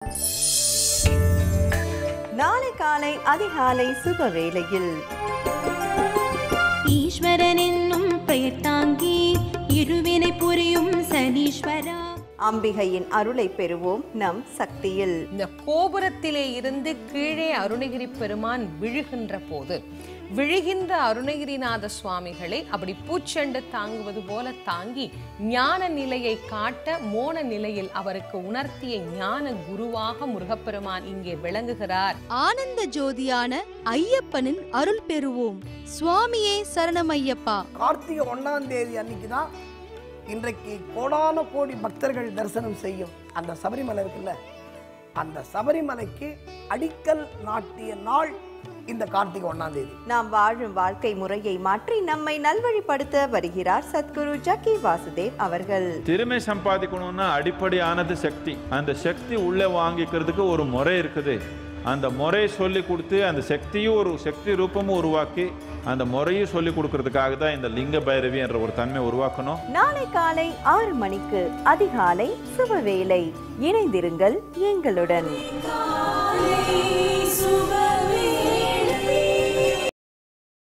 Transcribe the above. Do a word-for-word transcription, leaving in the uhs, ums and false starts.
நாளை காலை அதிகாலை சுப வேளையில் ஈஸ்வரன் என்னும் பெயர் தாங்கி இருவினை புரியும் சனீஸ்வரா. அம்பிகையின் அருளை பெறுவோம் நம் சக்தியில். இந்த கோபுரத்திலே இருந்து கீழே அருணகிரி பெருமான் விழுகின்ற போது விழுகின்ற அருணகிரிநாத சுவாமிகளை அப்படி பூச்செண்டு தாங்குவது போல தாங்கி ஞான நிலையை காட்ட மோன நிலையில் அவருக்கு உணர்த்திய ஞான குருவாக முருகப்பெருமான் இங்கே விளங்குகிறார். ஆனந்த ஜோதியான ஐயப்பனின் அருள் பெறுவோம். சுவாமியே சரணம் ஐயப்பா. கார்த்திகை ஒன்னாம் தேதி அன்னைக்குதான் இன்றைக்கு கோடான கோடி பக்தர்கள் தரிசனம் செய்யும் அந்த சபரிமலை இருக்குல்ல, அந்த சபரிமலைக்கு அடிக்கல் நாட்டிய நாள் இந்த கார்த்திகை ஒன்னாம் தேதி. நாம் வாழும் வாழ்க்கை முறையை மாற்றி நம்மை நல்வழிப்படுத்த வருகிறார் சத்குரு ஜக்கி வாசுதேவ் அவர்கள். திறமை சம்பாதிக்கணும்னா அடிப்படையானது சக்தி. அந்த சக்தி உள்ளே வாங்கிக்கிறதுக்கு ஒரு முறை இருக்குது. அந்த முறையை சொல்லி கொடுத்து அந்த சக்தியும் ஒரு சக்தி ரூபமும் உருவாக்கி அந்த முறையும் சொல்லி கொடுக்கறதுக்காக தான் இந்த லிங்க பைரவி என்ற ஒரு தன்மை உருவாக்கணும். நாளை காலை ஆறு மணிக்கு அதிகாலை சுபவேளை இணைந்திருங்கள் எங்களுடன்.